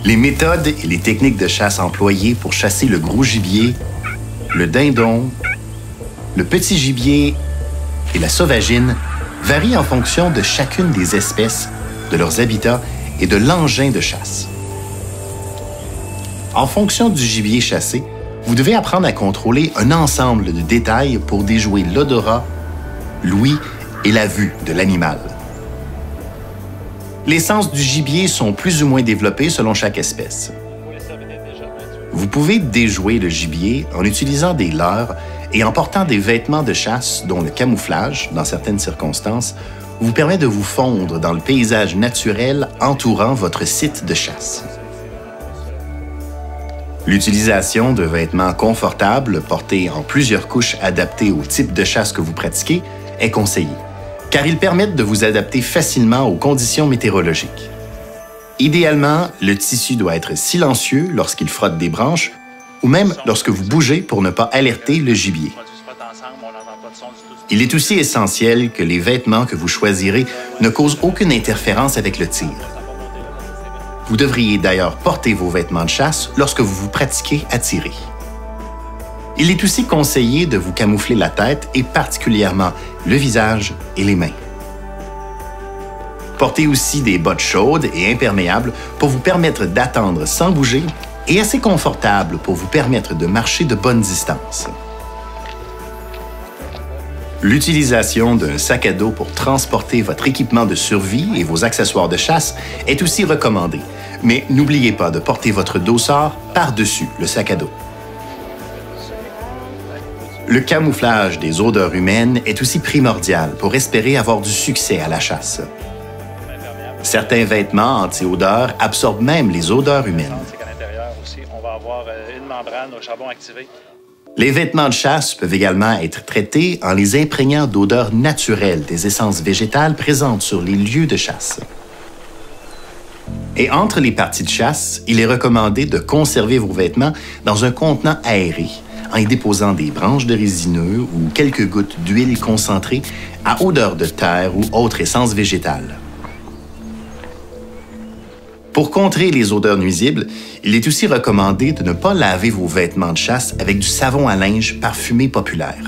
Les méthodes et les techniques de chasse employées pour chasser le gros gibier, le dindon, le petit gibier et la sauvagine varient en fonction de chacune des espèces, de leurs habitats et de l'engin de chasse. En fonction du gibier chassé, vous devez apprendre à contrôler un ensemble de détails pour déjouer l'odorat, l'ouïe et la vue de l'animal. Les sens du gibier sont plus ou moins développés selon chaque espèce. Vous pouvez déjouer le gibier en utilisant des leurres et en portant des vêtements de chasse dont le camouflage, dans certaines circonstances, vous permet de vous fondre dans le paysage naturel entourant votre site de chasse. L'utilisation de vêtements confortables portés en plusieurs couches adaptées au type de chasse que vous pratiquez est conseillée, car ils permettent de vous adapter facilement aux conditions météorologiques. Idéalement, le tissu doit être silencieux lorsqu'il frotte des branches ou même lorsque vous bougez pour ne pas alerter le gibier. Il est aussi essentiel que les vêtements que vous choisirez ne causent aucune interférence avec le tir. Vous devriez d'ailleurs porter vos vêtements de chasse lorsque vous vous pratiquez à tirer. Il est aussi conseillé de vous camoufler la tête et particulièrement le visage et les mains. Portez aussi des bottes chaudes et imperméables pour vous permettre d'attendre sans bouger et assez confortables pour vous permettre de marcher de bonnes distances. L'utilisation d'un sac à dos pour transporter votre équipement de survie et vos accessoires de chasse est aussi recommandée, mais n'oubliez pas de porter votre dossard par-dessus le sac à dos. Le camouflage des odeurs humaines est aussi primordial pour espérer avoir du succès à la chasse. Certains vêtements anti-odeurs absorbent même les odeurs humaines. Les vêtements de chasse peuvent également être traités en les imprégnant d'odeurs naturelles des essences végétales présentes sur les lieux de chasse. Et entre les parties de chasse, il est recommandé de conserver vos vêtements dans un contenant aéré, en y déposant des branches de résineux ou quelques gouttes d'huile concentrée à odeur de terre ou autre essence végétale. Pour contrer les odeurs nuisibles, il est aussi recommandé de ne pas laver vos vêtements de chasse avec du savon à linge parfumé populaire.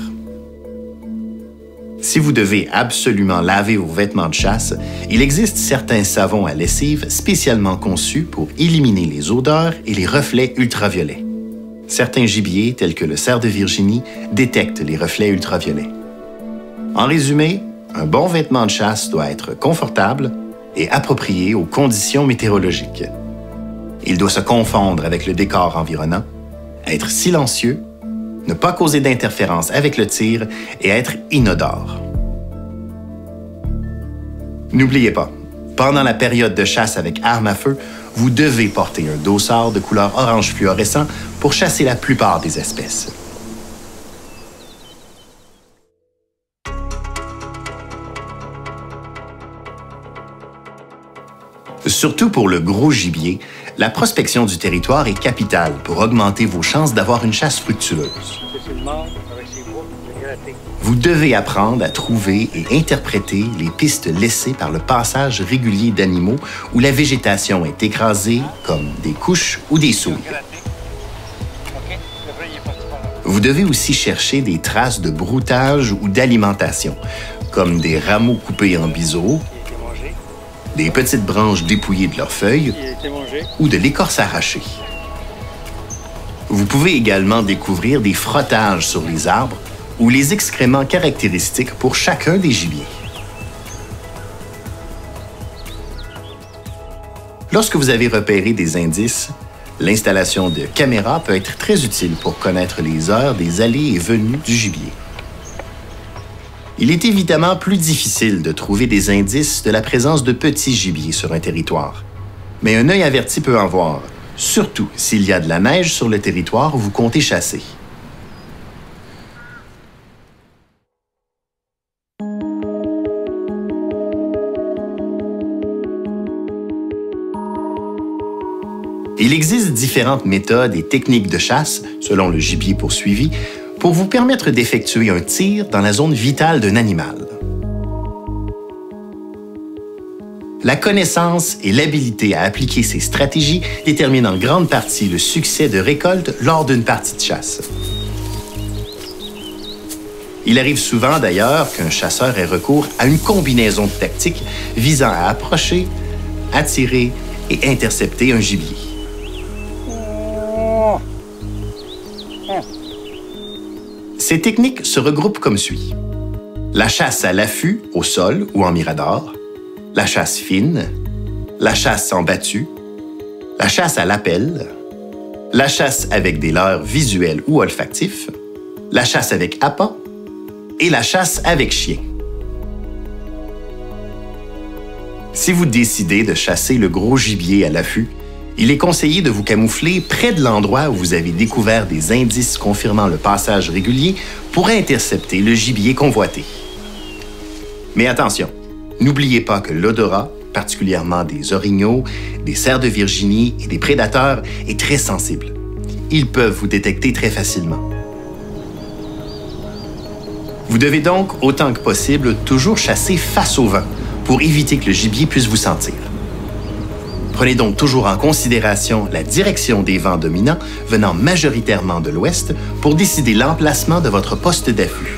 Si vous devez absolument laver vos vêtements de chasse, il existe certains savons à lessive spécialement conçus pour éliminer les odeurs et les reflets ultraviolets. Certains gibiers, tels que le cerf de Virginie, détectent les reflets ultraviolets. En résumé, un bon vêtement de chasse doit être confortable et approprié aux conditions météorologiques. Il doit se confondre avec le décor environnant, être silencieux, ne pas causer d'interférence avec le tir et être inodore. N'oubliez pas, pendant la période de chasse avec arme à feu, vous devez porter un dossard de couleur orange fluorescent pour chasser la plupart des espèces. Surtout pour le gros gibier, la prospection du territoire est capitale pour augmenter vos chances d'avoir une chasse fructueuse. Vous devez apprendre à trouver et interpréter les pistes laissées par le passage régulier d'animaux où la végétation est écrasée, comme des couches ou des souilles. Vous devez aussi chercher des traces de broutage ou d'alimentation, comme des rameaux coupés en biseau, des petites branches dépouillées de leurs feuilles ou de l'écorce arrachée. Vous pouvez également découvrir des frottages sur les arbres ou les excréments caractéristiques pour chacun des gibiers. Lorsque vous avez repéré des indices, l'installation de caméras peut être très utile pour connaître les heures des allées et venues du gibier. Il est évidemment plus difficile de trouver des indices de la présence de petits gibiers sur un territoire, mais un œil averti peut en voir, surtout s'il y a de la neige sur le territoire où vous comptez chasser. Il existe différentes méthodes et techniques de chasse, selon le gibier poursuivi, pour vous permettre d'effectuer un tir dans la zone vitale d'un animal. La connaissance et l'habilité à appliquer ces stratégies déterminent en grande partie le succès de récolte lors d'une partie de chasse. Il arrive souvent d'ailleurs qu'un chasseur ait recours à une combinaison de tactiques visant à approcher, attirer et intercepter un gibier. Ces techniques se regroupent comme suit. La chasse à l'affût, au sol ou en mirador, la chasse fine, la chasse en battu, la chasse à l'appel, la chasse avec des leurres visuels ou olfactifs, la chasse avec appât et la chasse avec chien. Si vous décidez de chasser le gros gibier à l'affût, il est conseillé de vous camoufler près de l'endroit où vous avez découvert des indices confirmant le passage régulier pour intercepter le gibier convoité. Mais attention, n'oubliez pas que l'odorat, particulièrement des orignaux, des cerfs de Virginie et des prédateurs, est très sensible. Ils peuvent vous détecter très facilement. Vous devez donc, autant que possible, toujours chasser face au vent pour éviter que le gibier puisse vous sentir. Prenez donc toujours en considération la direction des vents dominants venant majoritairement de l'ouest pour décider l'emplacement de votre poste d'affût.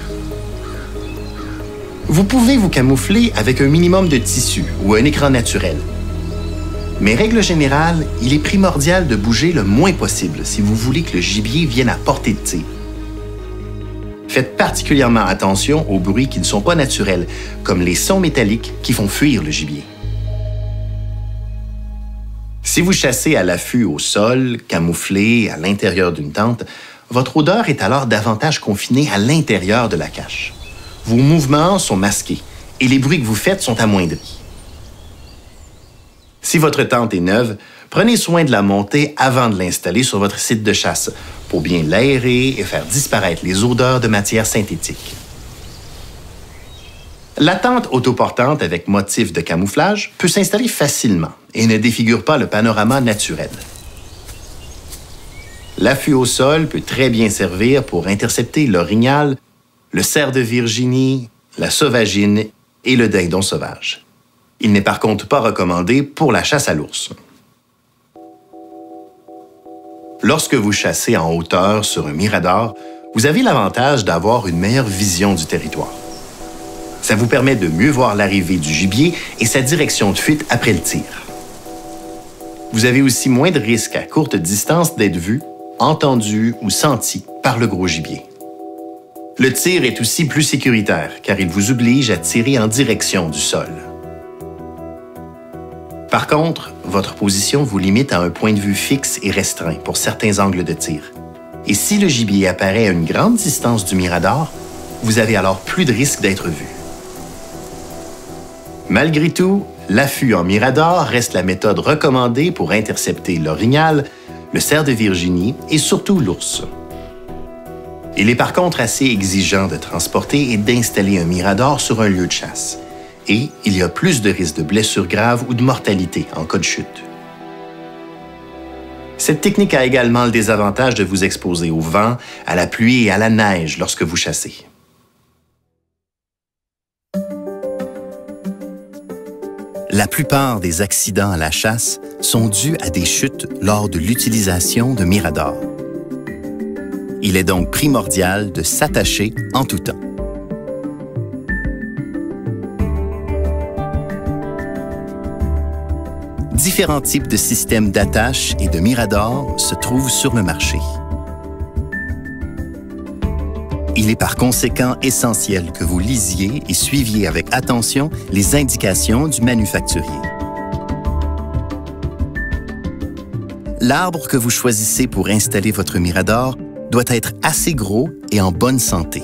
Vous pouvez vous camoufler avec un minimum de tissu ou un écran naturel. Mais règle générale, il est primordial de bouger le moins possible si vous voulez que le gibier vienne à portée de tir. Faites particulièrement attention aux bruits qui ne sont pas naturels, comme les sons métalliques qui font fuir le gibier. Si vous chassez à l'affût au sol, camouflé à l'intérieur d'une tente, votre odeur est alors davantage confinée à l'intérieur de la cache. Vos mouvements sont masqués et les bruits que vous faites sont amoindris. Si votre tente est neuve, prenez soin de la monter avant de l'installer sur votre site de chasse pour bien l'aérer et faire disparaître les odeurs de matière synthétique. La tente autoportante avec motif de camouflage peut s'installer facilement et ne défigure pas le panorama naturel. L'affût au sol peut très bien servir pour intercepter l'orignal, le cerf de Virginie, la sauvagine et le dindon sauvage. Il n'est par contre pas recommandé pour la chasse à l'ours. Lorsque vous chassez en hauteur sur un mirador, vous avez l'avantage d'avoir une meilleure vision du territoire. Ça vous permet de mieux voir l'arrivée du gibier et sa direction de fuite après le tir. Vous avez aussi moins de risques à courte distance d'être vu, entendu ou senti par le gros gibier. Le tir est aussi plus sécuritaire car il vous oblige à tirer en direction du sol. Par contre, votre position vous limite à un point de vue fixe et restreint pour certains angles de tir. Et si le gibier apparaît à une grande distance du mirador, vous avez alors plus de risque d'être vu. Malgré tout, l'affût en mirador reste la méthode recommandée pour intercepter l'orignal, le cerf de Virginie et surtout l'ours. Il est par contre assez exigeant de transporter et d'installer un mirador sur un lieu de chasse. Et il y a plus de risques de blessures graves ou de mortalité en cas de chute. Cette technique a également le désavantage de vous exposer au vent, à la pluie et à la neige lorsque vous chassez. La plupart des accidents à la chasse sont dus à des chutes lors de l'utilisation de miradors. Il est donc primordial de s'attacher en tout temps. Différents types de systèmes d'attache et de miradors se trouvent sur le marché. Il est par conséquent essentiel que vous lisiez et suiviez avec attention les indications du manufacturier. L'arbre que vous choisissez pour installer votre mirador doit être assez gros et en bonne santé.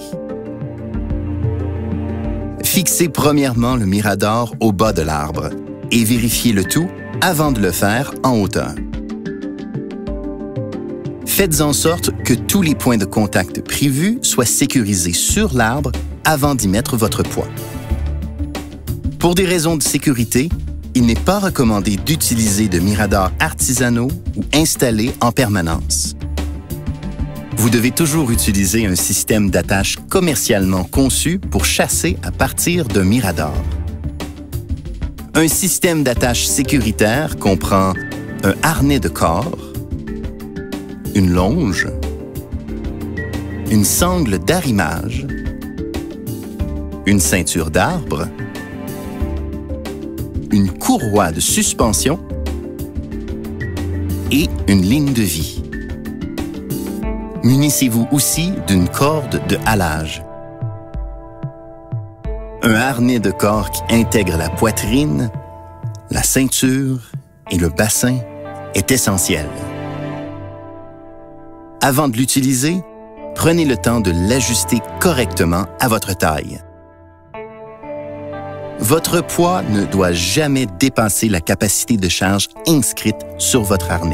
Fixez premièrement le mirador au bas de l'arbre et vérifiez le tout avant de le faire en hauteur. Faites en sorte que tous les points de contact prévus soient sécurisés sur l'arbre avant d'y mettre votre poids. Pour des raisons de sécurité, il n'est pas recommandé d'utiliser de miradors artisanaux ou installés en permanence. Vous devez toujours utiliser un système d'attache commercialement conçu pour chasser à partir d'un mirador. Un système d'attache sécuritaire comprend un harnais de corps, une longe, une sangle d'arrimage, une ceinture d'arbre, une courroie de suspension et une ligne de vie. Munissez-vous aussi d'une corde de halage. Un harnais de corps qui intègre la poitrine, la ceinture et le bassin est essentiel. Avant de l'utiliser, prenez le temps de l'ajuster correctement à votre taille. Votre poids ne doit jamais dépasser la capacité de charge inscrite sur votre harnais.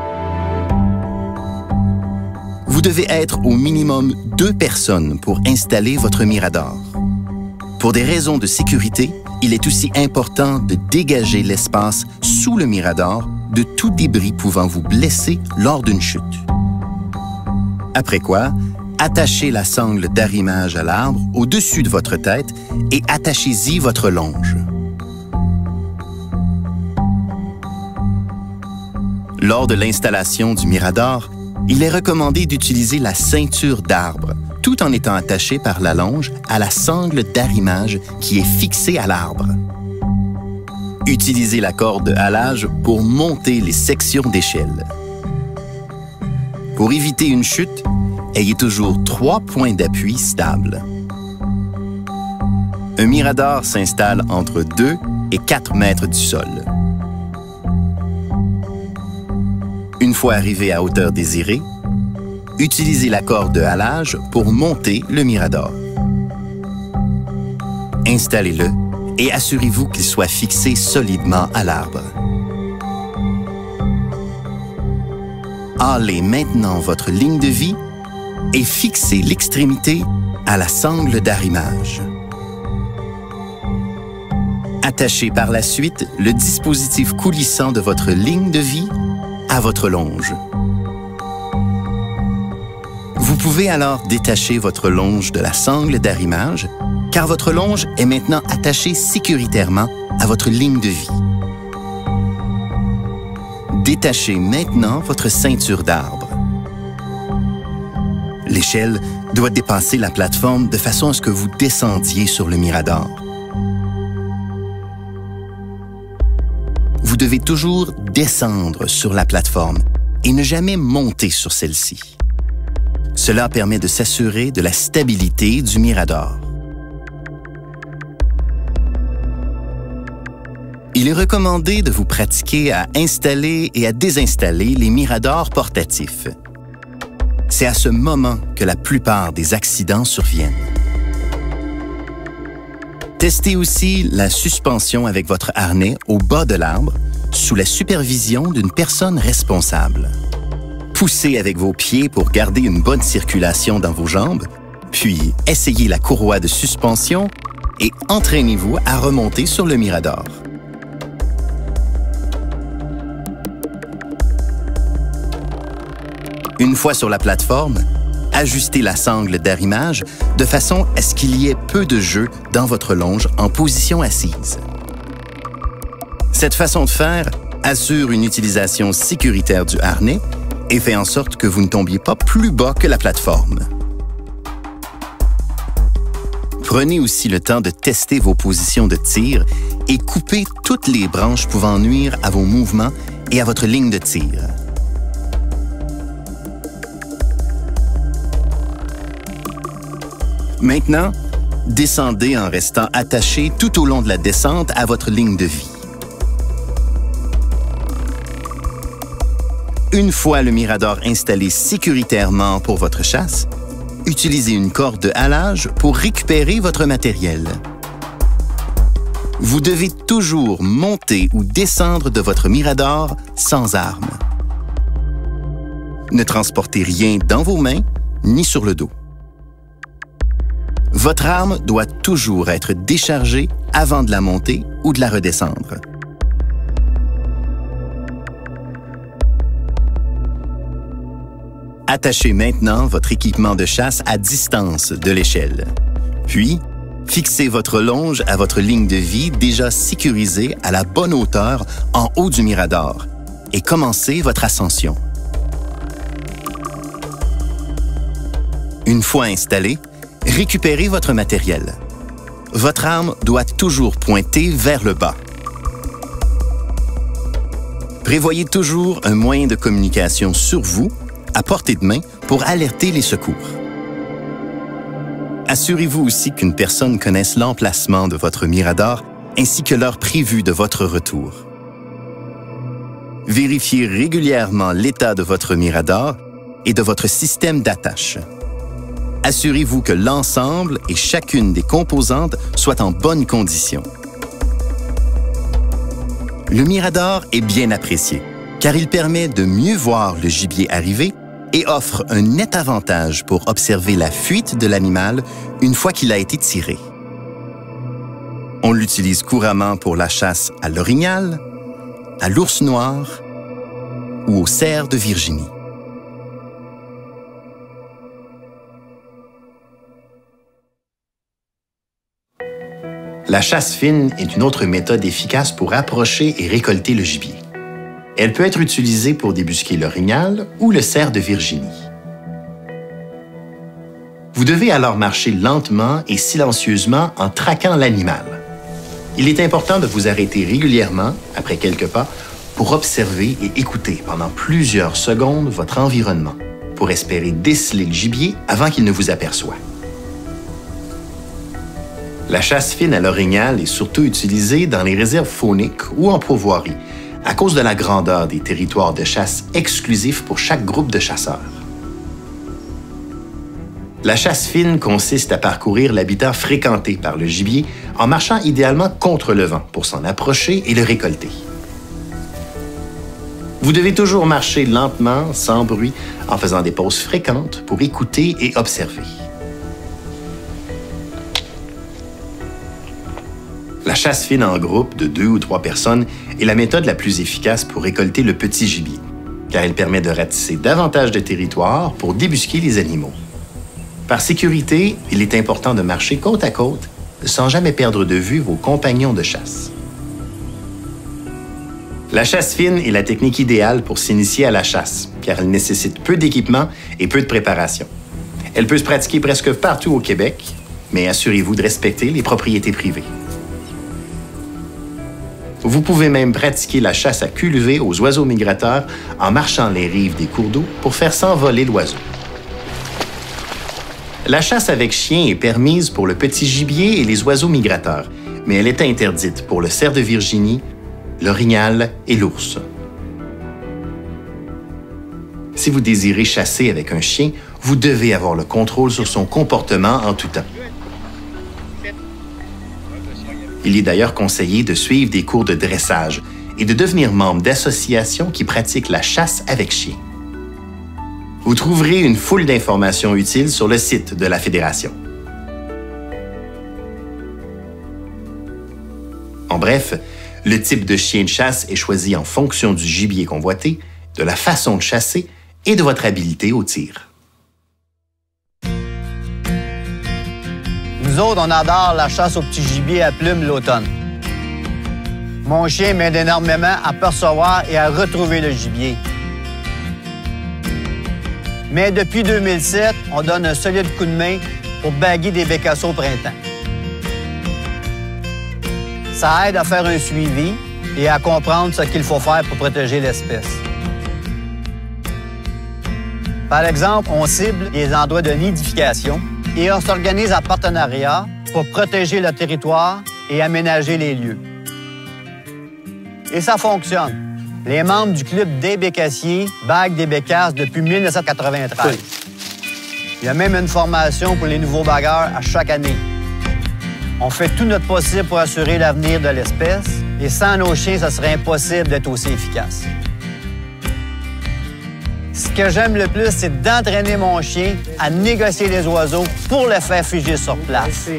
Vous devez être au minimum 2 personnes pour installer votre mirador. Pour des raisons de sécurité, il est aussi important de dégager l'espace sous le mirador de tout débris pouvant vous blesser lors d'une chute. Après quoi, attachez la sangle d'arrimage à l'arbre au-dessus de votre tête et attachez-y votre longe. Lors de l'installation du mirador, il est recommandé d'utiliser la ceinture d'arbre, tout en étant attaché par la longe à la sangle d'arrimage qui est fixée à l'arbre. Utilisez la corde de halage pour monter les sections d'échelle. Pour éviter une chute, ayez toujours 3 points d'appui stables. Un mirador s'installe entre 2 et 4 mètres du sol. Une fois arrivé à hauteur désirée, utilisez la corde de halage pour monter le mirador. Installez-le et assurez-vous qu'il soit fixé solidement à l'arbre. Halez maintenant votre ligne de vie et fixez l'extrémité à la sangle d'arrimage. Attachez par la suite le dispositif coulissant de votre ligne de vie à votre longe. Vous pouvez alors détacher votre longe de la sangle d'arrimage, car votre longe est maintenant attachée sécuritairement à votre ligne de vie. Détachez maintenant votre ceinture d'arbre. L'échelle doit dépasser la plateforme de façon à ce que vous descendiez sur le mirador. Vous devez toujours descendre sur la plateforme et ne jamais monter sur celle-ci. Cela permet de s'assurer de la stabilité du mirador. Il est recommandé de vous pratiquer à installer et à désinstaller les miradors portatifs. C'est à ce moment que la plupart des accidents surviennent. Testez aussi la suspension avec votre harnais au bas de l'arbre, sous la supervision d'une personne responsable. Poussez avec vos pieds pour garder une bonne circulation dans vos jambes, puis essayez la courroie de suspension et entraînez-vous à remonter sur le mirador. Une fois sur la plateforme, ajustez la sangle d'arrimage de façon à ce qu'il y ait peu de jeu dans votre longe en position assise. Cette façon de faire assure une utilisation sécuritaire du harnais et fait en sorte que vous ne tombiez pas plus bas que la plateforme. Prenez aussi le temps de tester vos positions de tir et coupez toutes les branches pouvant nuire à vos mouvements et à votre ligne de tir. Maintenant, descendez en restant attaché tout au long de la descente à votre ligne de vie. Une fois le mirador installé sécuritairement pour votre chasse, utilisez une corde de halage pour récupérer votre matériel. Vous devez toujours monter ou descendre de votre mirador sans arme. Ne transportez rien dans vos mains ni sur le dos. Votre arme doit toujours être déchargée avant de la monter ou de la redescendre. Attachez maintenant votre équipement de chasse à distance de l'échelle. Puis, Fixez votre longe à votre ligne de vie déjà sécurisée à la bonne hauteur en haut du mirador et commencez votre ascension. Une fois installé, récupérez votre matériel. Votre arme doit toujours pointer vers le bas. Prévoyez toujours un moyen de communication sur vous, à portée de main, pour alerter les secours. Assurez-vous aussi qu'une personne connaisse l'emplacement de votre mirador ainsi que l'heure prévue de votre retour. Vérifiez régulièrement l'état de votre mirador et de votre système d'attache. Assurez-vous que l'ensemble et chacune des composantes soient en bonne condition. Le mirador est bien apprécié, car il permet de mieux voir le gibier arriver et offre un net avantage pour observer la fuite de l'animal une fois qu'il a été tiré. On l'utilise couramment pour la chasse à l'orignal, à l'ours noir ou au cerf de Virginie. La chasse fine est une autre méthode efficace pour approcher et récolter le gibier. Elle peut être utilisée pour débusquer l'orignal ou le cerf de Virginie. Vous devez alors marcher lentement et silencieusement en traquant l'animal. Il est important de vous arrêter régulièrement, après quelques pas, pour observer et écouter pendant plusieurs secondes votre environnement, pour espérer déceler le gibier avant qu'il ne vous aperçoive. La chasse fine à l'orignal est surtout utilisée dans les réserves fauniques ou en pourvoirie, à cause de la grandeur des territoires de chasse exclusifs pour chaque groupe de chasseurs. La chasse fine consiste à parcourir l'habitat fréquenté par le gibier en marchant idéalement contre le vent pour s'en approcher et le récolter. Vous devez toujours marcher lentement, sans bruit, en faisant des pauses fréquentes pour écouter et observer. La chasse fine en groupe de 2 ou 3 personnes est la méthode la plus efficace pour récolter le petit gibier, car elle permet de ratisser davantage de territoire pour débusquer les animaux. Par sécurité, il est important de marcher côte à côte sans jamais perdre de vue vos compagnons de chasse. La chasse fine est la technique idéale pour s'initier à la chasse, car elle nécessite peu d'équipement et peu de préparation. Elle peut se pratiquer presque partout au Québec, mais assurez-vous de respecter les propriétés privées. Vous pouvez même pratiquer la chasse à queue levée aux oiseaux migrateurs en marchant les rives des cours d'eau pour faire s'envoler l'oiseau. La chasse avec chien est permise pour le petit gibier et les oiseaux migrateurs, mais elle est interdite pour le cerf de Virginie, l'orignal et l'ours. Si vous désirez chasser avec un chien, vous devez avoir le contrôle sur son comportement en tout temps. Il est d'ailleurs conseillé de suivre des cours de dressage et de devenir membre d'associations qui pratiquent la chasse avec chien. Vous trouverez une foule d'informations utiles sur le site de la Fédération. En bref, le type de chien de chasse est choisi en fonction du gibier convoité, de la façon de chasser et de votre habileté au tir. Nous autres, on adore la chasse au petit gibier à plumes l'automne. Mon chien m'aide énormément à percevoir et à retrouver le gibier. Mais depuis 2007, on donne un solide coup de main pour baguer des bécassos au printemps. Ça aide à faire un suivi et à comprendre ce qu'il faut faire pour protéger l'espèce. Par exemple, on cible les endroits de nidification et on s'organise en partenariat pour protéger le territoire et aménager les lieux. Et ça fonctionne. Les membres du club des bécassiers baguent des bécasses depuis 1993. Il y a même une formation pour les nouveaux bagueurs à chaque année. On fait tout notre possible pour assurer l'avenir de l'espèce et sans nos chiens, ça serait impossible d'être aussi efficace. Ce que j'aime le plus, c'est d'entraîner mon chien à négocier les oiseaux pour le faire figer sur place.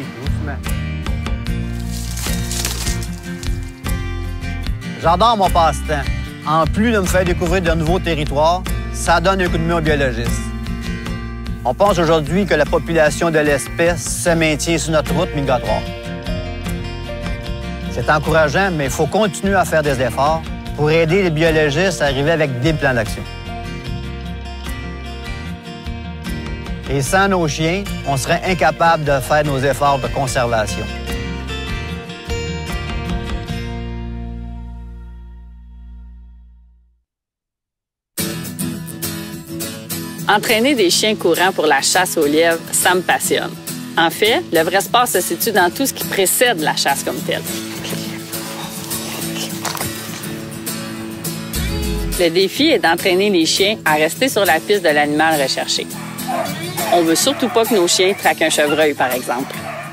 J'adore mon passe-temps. En plus de me faire découvrir de nouveaux territoires, ça donne un coup de main aux biologistes. On pense aujourd'hui que la population de l'espèce se maintient sur notre route migratoire. C'est encourageant, mais il faut continuer à faire des efforts pour aider les biologistes à arriver avec des plans d'action. Et sans nos chiens, on serait incapable de faire nos efforts de conservation. Entraîner des chiens courants pour la chasse aux lièvres, ça me passionne. En fait, le vrai sport se situe dans tout ce qui précède la chasse comme telle. Le défi est d'entraîner les chiens à rester sur la piste de l'animal recherché. On veut surtout pas que nos chiens traquent un chevreuil, par exemple.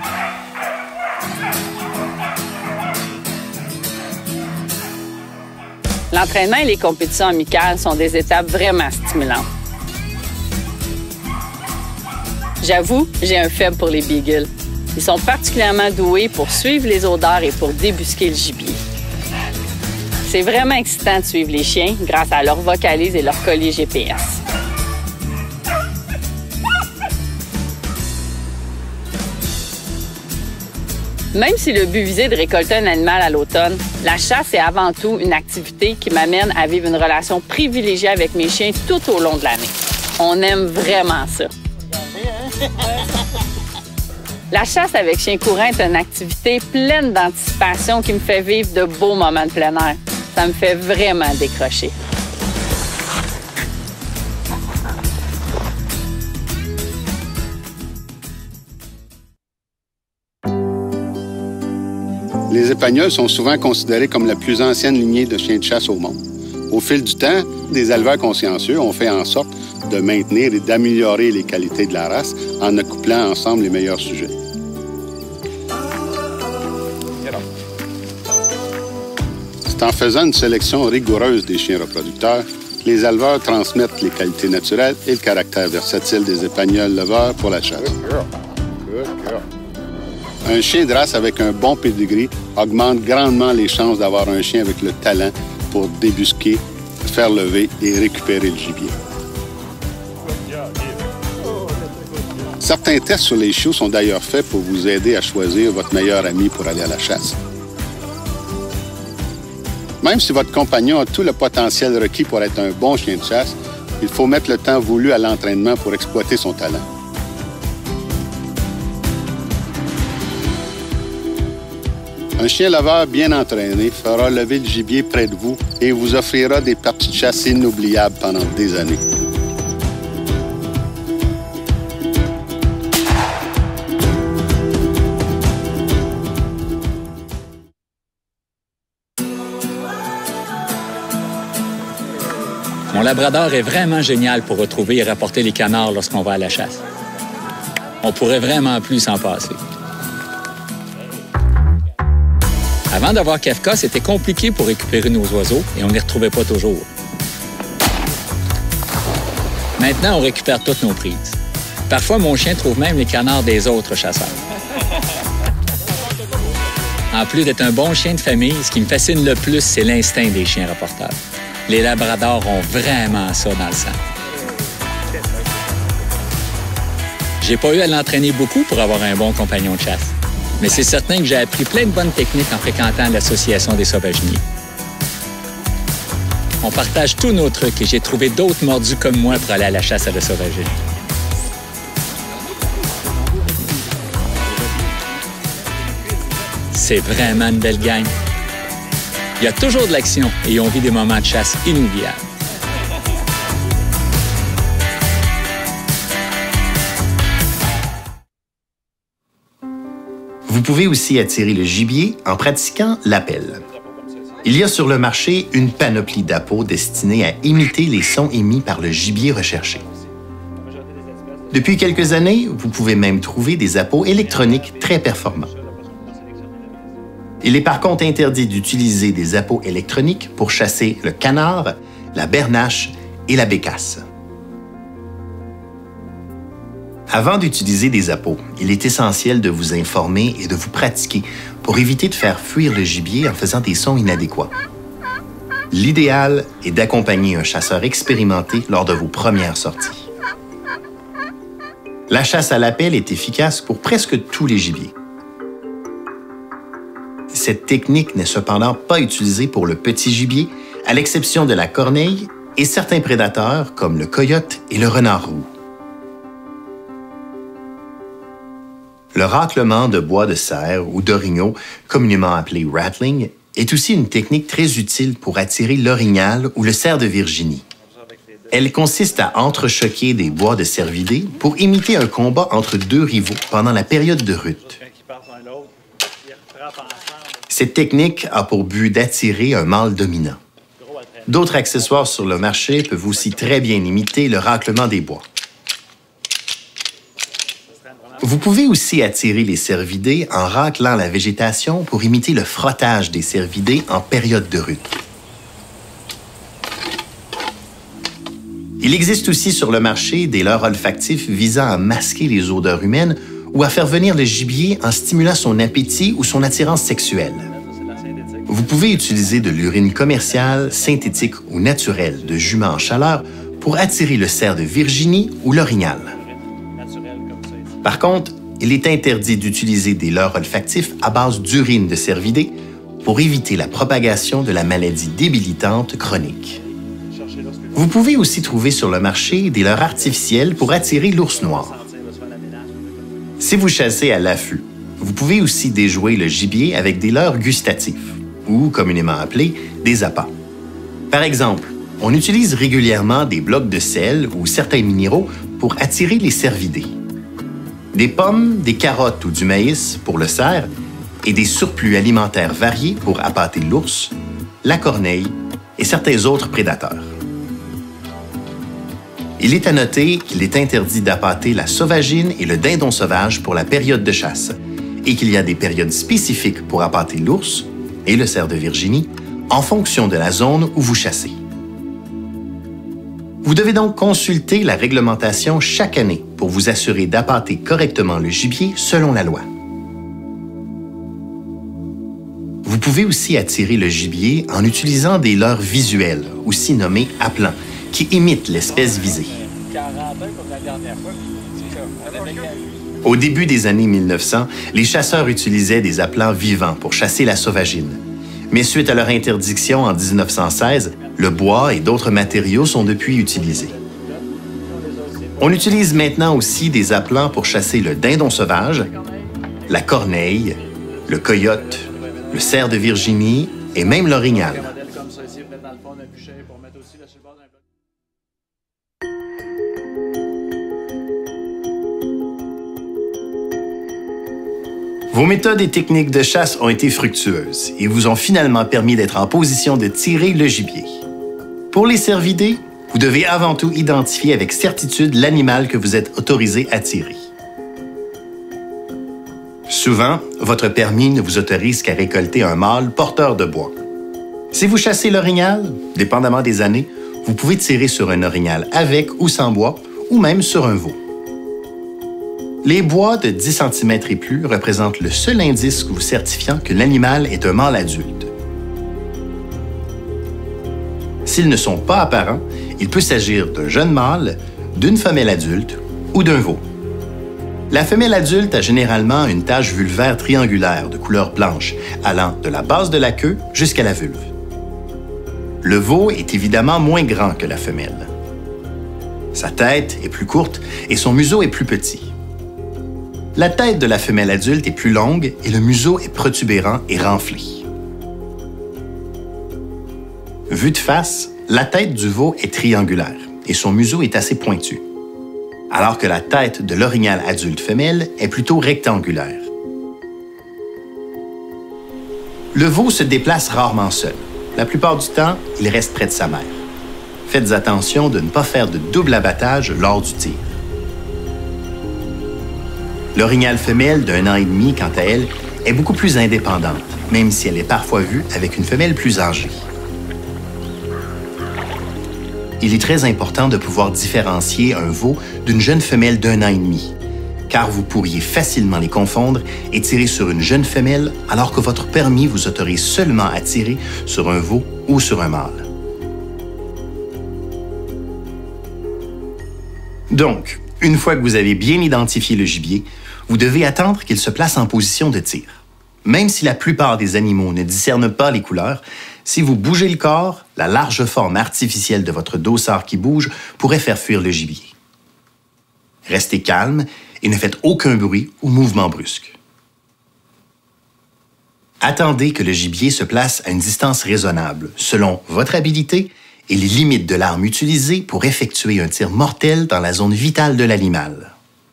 L'entraînement et les compétitions amicales sont des étapes vraiment stimulantes. J'avoue, j'ai un faible pour les beagles. Ils sont particulièrement doués pour suivre les odeurs et pour débusquer le gibier. C'est vraiment excitant de suivre les chiens grâce à leur vocalise et leur collier GPS. Même si le but visé est de récolter un animal à l'automne, la chasse est avant tout une activité qui m'amène à vivre une relation privilégiée avec mes chiens tout au long de l'année. On aime vraiment ça. La chasse avec chien courant est une activité pleine d'anticipation qui me fait vivre de beaux moments de plein air. Ça me fait vraiment décrocher. Les épagnols sont souvent considérés comme la plus ancienne lignée de chiens de chasse au monde. Au fil du temps, des éleveurs consciencieux ont fait en sorte de maintenir et d'améliorer les qualités de la race en accouplant ensemble les meilleurs sujets. C'est en faisant une sélection rigoureuse des chiens reproducteurs que les éleveurs transmettent les qualités naturelles et le caractère versatile des épagnols leveurs pour la chasse. Un chien de race avec un bon pédigree augmente grandement les chances d'avoir un chien avec le talent pour débusquer, faire lever et récupérer le gibier. Certains tests sur les chiots sont d'ailleurs faits pour vous aider à choisir votre meilleur ami pour aller à la chasse. Même si votre compagnon a tout le potentiel requis pour être un bon chien de chasse, il faut mettre le temps voulu à l'entraînement pour exploiter son talent. Un chien laveur bien entraîné fera lever le gibier près de vous et vous offrira des parties de chasse inoubliables pendant des années. Mon labrador est vraiment génial pour retrouver et rapporter les canards lorsqu'on va à la chasse. On pourrait vraiment plus s'en passer. Avant d'avoir Kafka, c'était compliqué pour récupérer nos oiseaux et on ne les retrouvait pas toujours. Maintenant, on récupère toutes nos prises. Parfois, mon chien trouve même les canards des autres chasseurs. En plus d'être un bon chien de famille, ce qui me fascine le plus, c'est l'instinct des chiens rapporteurs. Les labradors ont vraiment ça dans le sang. J'ai pas eu à l'entraîner beaucoup pour avoir un bon compagnon de chasse. Mais c'est certain que j'ai appris plein de bonnes techniques en fréquentant l'Association des sauvaginiers. On partage tous nos trucs et j'ai trouvé d'autres mordus comme moi pour aller à la chasse à la sauvagerie. C'est vraiment une belle gang. Il y a toujours de l'action et on vit des moments de chasse inoubliables. Vous pouvez aussi attirer le gibier en pratiquant l'appel. Il y a sur le marché une panoplie d'appâts destinés à imiter les sons émis par le gibier recherché. Depuis quelques années, vous pouvez même trouver des appâts électroniques très performants. Il est par contre interdit d'utiliser des appâts électroniques pour chasser le canard, la bernache et la bécasse. Avant d'utiliser des appâts, il est essentiel de vous informer et de vous pratiquer pour éviter de faire fuir le gibier en faisant des sons inadéquats. L'idéal est d'accompagner un chasseur expérimenté lors de vos premières sorties. La chasse à l'appel est efficace pour presque tous les gibiers. Cette technique n'est cependant pas utilisée pour le petit gibier, à l'exception de la corneille et certains prédateurs comme le coyote et le renard roux. Le raclement de bois de cerf ou d'orignaux, communément appelé rattling, est aussi une technique très utile pour attirer l'orignal ou le cerf de Virginie. Elle consiste à entrechoquer des bois de cervidés pour imiter un combat entre deux rivaux pendant la période de rut. Cette technique a pour but d'attirer un mâle dominant. D'autres accessoires sur le marché peuvent aussi très bien imiter le raclement des bois. Vous pouvez aussi attirer les cervidés en raclant la végétation pour imiter le frottage des cervidés en période de rut. Il existe aussi sur le marché des leurres olfactifs visant à masquer les odeurs humaines ou à faire venir le gibier en stimulant son appétit ou son attirance sexuelle. Vous pouvez utiliser de l'urine commerciale, synthétique ou naturelle de juments en chaleur pour attirer le cerf de Virginie ou l'orignal. Par contre, il est interdit d'utiliser des leurres olfactifs à base d'urine de cervidés pour éviter la propagation de la maladie débilitante chronique. Vous pouvez aussi trouver sur le marché des leurres artificielles pour attirer l'ours noir. Si vous chassez à l'affût, vous pouvez aussi déjouer le gibier avec des leurres gustatifs, ou communément appelés des appâts. Par exemple, on utilise régulièrement des blocs de sel ou certains minéraux pour attirer les cervidés. Des pommes, des carottes ou du maïs pour le cerf et des surplus alimentaires variés pour appâter l'ours, la corneille et certains autres prédateurs. Il est à noter qu'il est interdit d'appâter la sauvagine et le dindon sauvage pour la période de chasse et qu'il y a des périodes spécifiques pour appâter l'ours et le cerf de Virginie en fonction de la zone où vous chassez. Vous devez donc consulter la réglementation chaque année pour vous assurer d'appâter correctement le gibier selon la loi. Vous pouvez aussi attirer le gibier en utilisant des leurres visuelles, aussi nommées appelants, qui imitent l'espèce visée. Au début des années 1900, les chasseurs utilisaient des appelants vivants pour chasser la sauvagine. Mais suite à leur interdiction en 1916, le bois et d'autres matériaux sont depuis utilisés. On utilise maintenant aussi des appelants pour chasser le dindon sauvage, la corneille, le coyote, le cerf de Virginie et même l'orignal. Vos méthodes et techniques de chasse ont été fructueuses et vous ont finalement permis d'être en position de tirer le gibier. Pour les cervidés, vous devez avant tout identifier avec certitude l'animal que vous êtes autorisé à tirer. Souvent, votre permis ne vous autorise qu'à récolter un mâle porteur de bois. Si vous chassez l'orignal, dépendamment des années, vous pouvez tirer sur un orignal avec ou sans bois, ou même sur un veau. Les bois de 10 cm et plus représentent le seul indice vous certifiant que l'animal est un mâle adulte. S'ils ne sont pas apparents, il peut s'agir d'un jeune mâle, d'une femelle adulte ou d'un veau. La femelle adulte a généralement une tache vulvaire triangulaire de couleur blanche, allant de la base de la queue jusqu'à la vulve. Le veau est évidemment moins grand que la femelle. Sa tête est plus courte et son museau est plus petit. La tête de la femelle adulte est plus longue et le museau est protubérant et renflé. Vue de face, la tête du veau est triangulaire et son museau est assez pointu, alors que la tête de l'orignal adulte femelle est plutôt rectangulaire. Le veau se déplace rarement seul. La plupart du temps, il reste près de sa mère. Faites attention de ne pas faire de double abattage lors du tir. L'orignal femelle d'1 an et demi, quant à elle, est beaucoup plus indépendante, même si elle est parfois vue avec une femelle plus âgée. Il est très important de pouvoir différencier un veau d'une jeune femelle d'1 an et demi, car vous pourriez facilement les confondre et tirer sur une jeune femelle alors que votre permis vous autorise seulement à tirer sur un veau ou sur un mâle. Donc, Une fois que vous avez bien identifié le gibier, vous devez attendre qu'il se place en position de tir. Même si la plupart des animaux ne discernent pas les couleurs, si vous bougez le corps, la large forme artificielle de votre dossard qui bouge pourrait faire fuir le gibier. Restez calme et ne faites aucun bruit ou mouvement brusque. Attendez que le gibier se place à une distance raisonnable, selon votre habilité et les limites de l'arme utilisée pour effectuer un tir mortel dans la zone vitale de l'animal.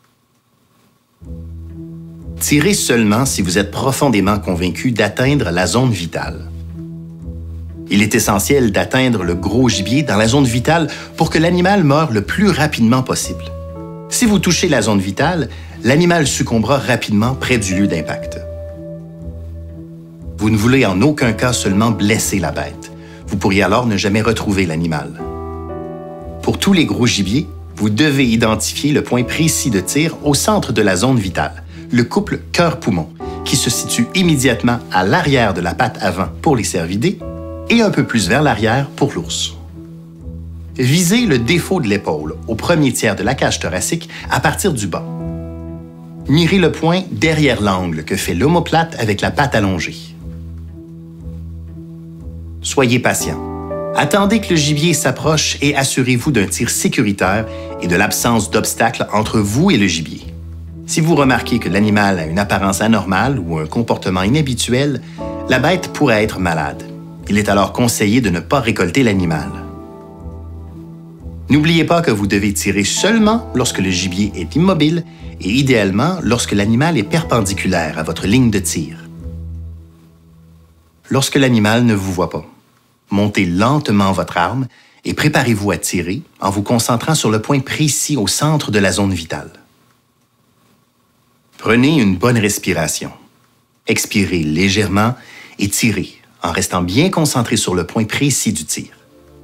Tirez seulement si vous êtes profondément convaincu d'atteindre la zone vitale. Il est essentiel d'atteindre le gros gibier dans la zone vitale pour que l'animal meure le plus rapidement possible. Si vous touchez la zone vitale, l'animal succombera rapidement près du lieu d'impact. Vous ne voulez en aucun cas seulement blesser la bête. Vous pourriez alors ne jamais retrouver l'animal. Pour tous les gros gibiers, vous devez identifier le point précis de tir au centre de la zone vitale, le couple cœur-poumon, qui se situe immédiatement à l'arrière de la patte avant pour les cervidés et un peu plus vers l'arrière pour l'ours. Visez le défaut de l'épaule au premier tiers de la cage thoracique à partir du bas. Mirez le point derrière l'angle que fait l'omoplate avec la patte allongée. Soyez patient. Attendez que le gibier s'approche et assurez-vous d'un tir sécuritaire et de l'absence d'obstacles entre vous et le gibier. Si vous remarquez que l'animal a une apparence anormale ou un comportement inhabituel, la bête pourrait être malade. Il est alors conseillé de ne pas récolter l'animal. N'oubliez pas que vous devez tirer seulement lorsque le gibier est immobile et idéalement lorsque l'animal est perpendiculaire à votre ligne de tir. Lorsque l'animal ne vous voit pas, montez lentement votre arme et préparez-vous à tirer en vous concentrant sur le point précis au centre de la zone vitale. Prenez une bonne respiration. Expirez légèrement et tirez en restant bien concentré sur le point précis du tir.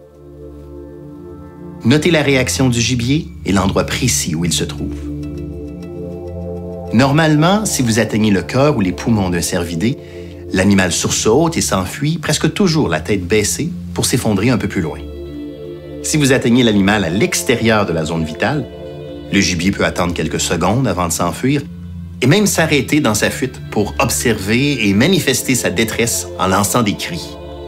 Notez la réaction du gibier et l'endroit précis où il se trouve. Normalement, si vous atteignez le cœur ou les poumons d'un cervidé, l'animal sursaute et s'enfuit, presque toujours la tête baissée, pour s'effondrer un peu plus loin. Si vous atteignez l'animal à l'extérieur de la zone vitale, le gibier peut attendre quelques secondes avant de s'enfuir et même s'arrêter dans sa fuite pour observer et manifester sa détresse en lançant des cris.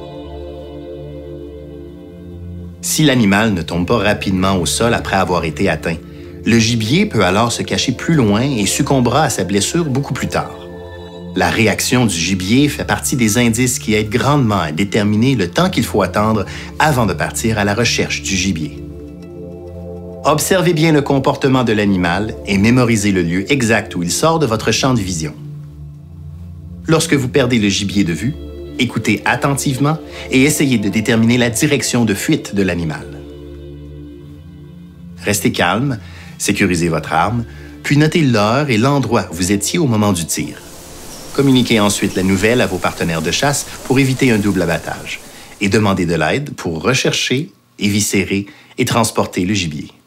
Si l'animal ne tombe pas rapidement au sol après avoir été atteint, le gibier peut alors se cacher plus loin et succombera à sa blessure beaucoup plus tard. La réaction du gibier fait partie des indices qui aident grandement à déterminer le temps qu'il faut attendre avant de partir à la recherche du gibier. Observez bien le comportement de l'animal et mémorisez le lieu exact où il sort de votre champ de vision. Lorsque vous perdez le gibier de vue, écoutez attentivement et essayez de déterminer la direction de fuite de l'animal. Restez calme, sécurisez votre arme, puis notez l'heure et l'endroit où vous étiez au moment du tir. Communiquez ensuite la nouvelle à vos partenaires de chasse pour éviter un double abattage et demandez de l'aide pour rechercher, éviscérer et transporter le gibier.